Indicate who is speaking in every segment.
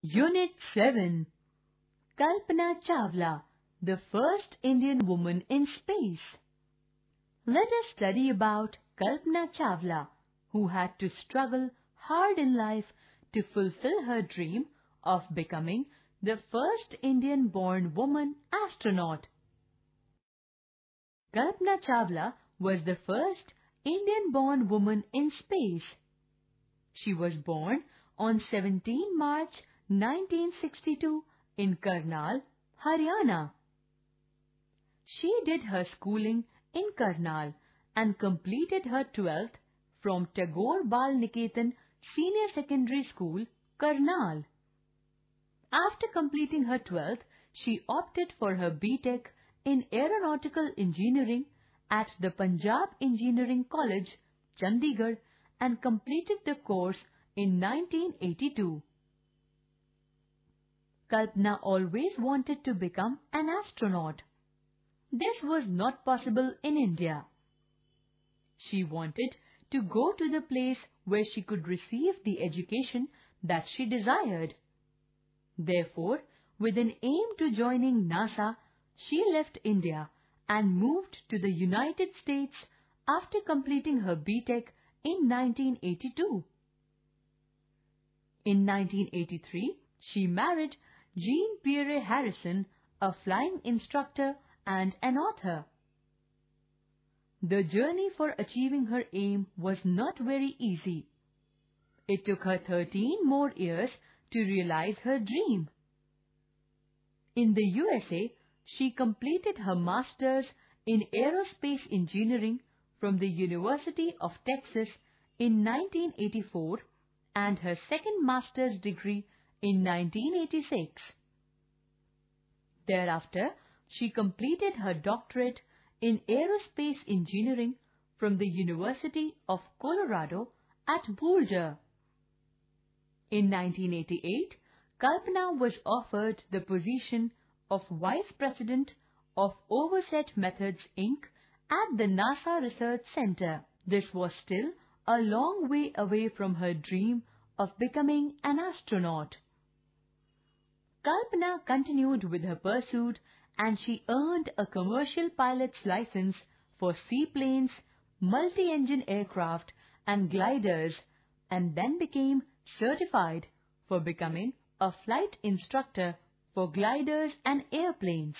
Speaker 1: Unit 7. Kalpana Chawla, the first Indian woman in space. Let us study about Kalpana Chawla, who had to struggle hard in life to fulfill her dream of becoming the first Indian-born woman astronaut. Kalpana Chawla was the first Indian-born woman in space. She was born on 17 March 1962 in Karnal, Haryana. She did her schooling in Karnal and completed her 12th from Tagore Bal Niketan Senior Secondary School, Karnal. After completing her 12th, she opted for her B.Tech in Aeronautical Engineering at the Punjab Engineering College, Chandigarh, and completed the course in 1982. Kalpana always wanted to become an astronaut. This was not possible in India. She wanted to go to the place where she could receive the education that she desired. Therefore, with an aim to joining NASA, she left India and moved to the United States after completing her B.Tech in 1982. In 1983, she married Jean Pierre Harrison, a flying instructor and an author. The journey for achieving her aim was not very easy. It took her 13 more years to realize her dream. In the USA, she completed her master's in aerospace engineering from the University of Texas in 1984 and her second master's degree in 1986. Thereafter, she completed her doctorate in aerospace engineering from the University of Colorado at Boulder. In 1988, Kalpana was offered the position of Vice President of Overset Methods Inc. at the NASA Research Center. This was still a long way away from her dream of becoming an astronaut. Kalpana continued with her pursuit and she earned a commercial pilot's license for seaplanes, multi-engine aircraft and gliders, and then became certified for becoming a flight instructor for gliders and airplanes.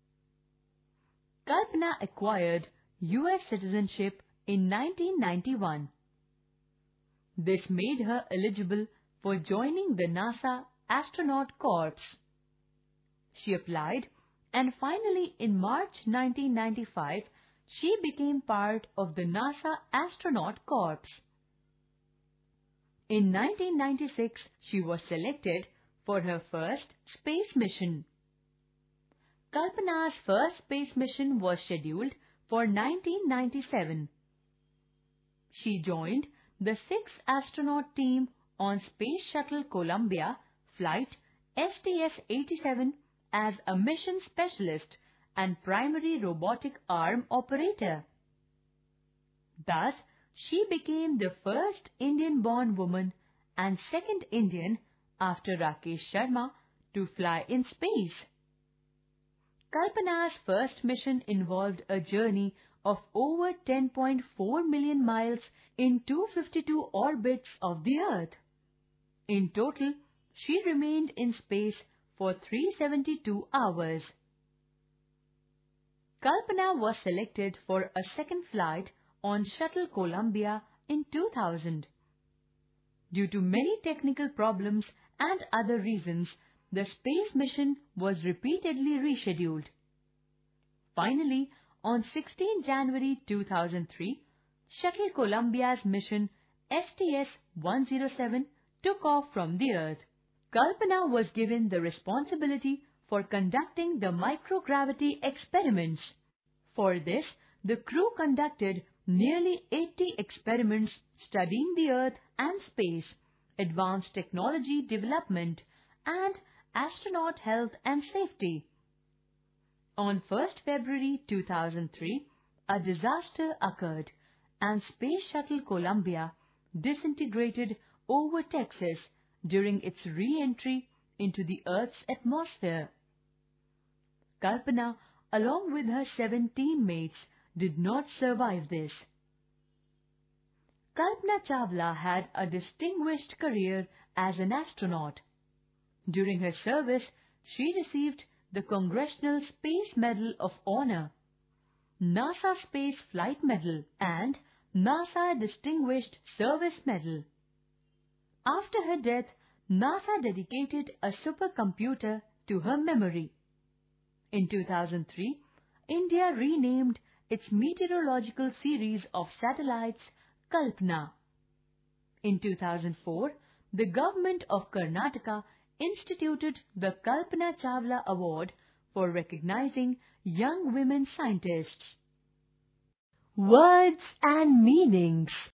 Speaker 1: Kalpana acquired U.S. citizenship in 1991. This made her eligible for joining the NASA Astronaut Corps. She applied and finally in March 1995 she became part of the NASA Astronaut Corps. In 1996 she was selected for her first space mission. Kalpana's first space mission was scheduled for 1997. She joined the 6th astronaut team on Space Shuttle Columbia flight STS-87 as a mission specialist and primary robotic arm operator. Thus, she became the first Indian-born woman and second Indian after Rakesh Sharma to fly in space. Kalpana's first mission involved a journey of over 10.4 million miles in 252 orbits of the Earth. In total, she remained in space for 372 hours. Kalpana was selected for a second flight on Shuttle Columbia in 2000. Due to many technical problems and other reasons, the space mission was repeatedly rescheduled. Finally, on 16 January 2003, Shuttle Columbia's mission STS-107 took off from the Earth. Kalpana was given the responsibility for conducting the microgravity experiments. For this, the crew conducted nearly 80 experiments studying the Earth and space, advanced technology development, and astronaut health and safety. On 1st February 2003, a disaster occurred and Space Shuttle Columbia disintegrated over Texas during its re-entry into the Earth's atmosphere. Kalpana, along with her 7 teammates, did not survive this. Kalpana Chawla had a distinguished career as an astronaut. During her service, she received the Congressional Space Medal of Honor, NASA Space Flight Medal, and NASA Distinguished Service Medal. After her death, NASA dedicated a supercomputer to her memory. In 2003, India renamed its meteorological series of satellites Kalpana. In 2004, the government of Karnataka instituted the Kalpana Chawla Award for recognizing young women scientists. Words and meanings.